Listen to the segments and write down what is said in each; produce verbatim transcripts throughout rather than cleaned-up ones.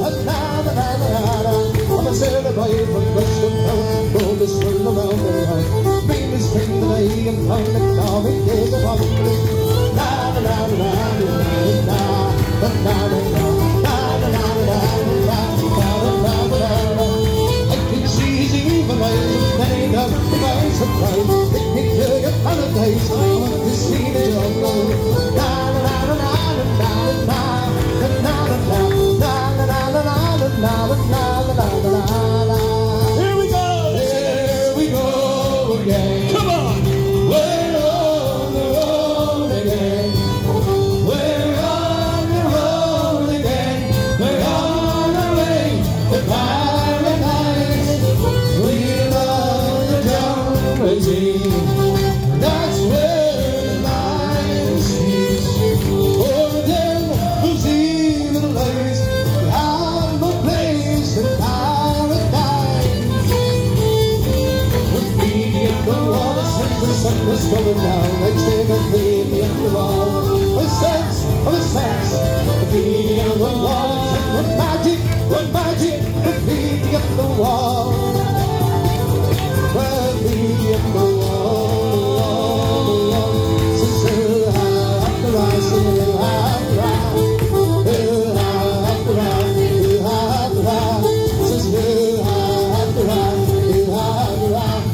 I'm a sailor boy from Western Town, roll this world around the world. Bring this thing that I am found and now it is a problem. La la la la la la la la la la la. I can see his evil eyes, many of the eyes of pride. They can kill your paradise, I want to see the jungle. La la la la la la la la la la la la la. Here we go! Here we go again. Come on! We're on the road again. We're on the road again. We're on our way to paradise. We love the jungle scene. That's where the lion sleeps. For them whose evil lies have a place in paradise. We're feeding at the wall, the sun, the sun was going down. Like Stephen feeding at the wall. A sense of a sense. We're feeding at the wall. We're magic, we're magic. We're feeding at the wall. We're feeding at the wall. So, so, up the rise, so, up the rise. Up the rise, up the rise. So, so, up the rise, up the rise.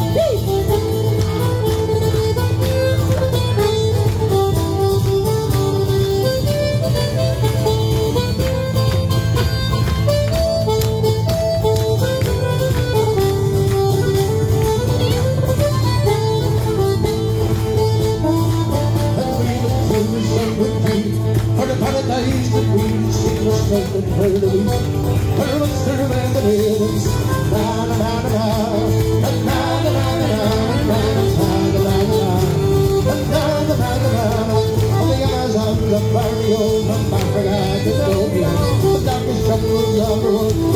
For the paradise that we seek was like the pearl of wheat. Pearl of stir and the heavens. Na na na na na. Na na na na na. Na na na na na. Na na na na na. On the Amazon, the Barrio, from Africa to Ethiopia, the darkest jungles of the world.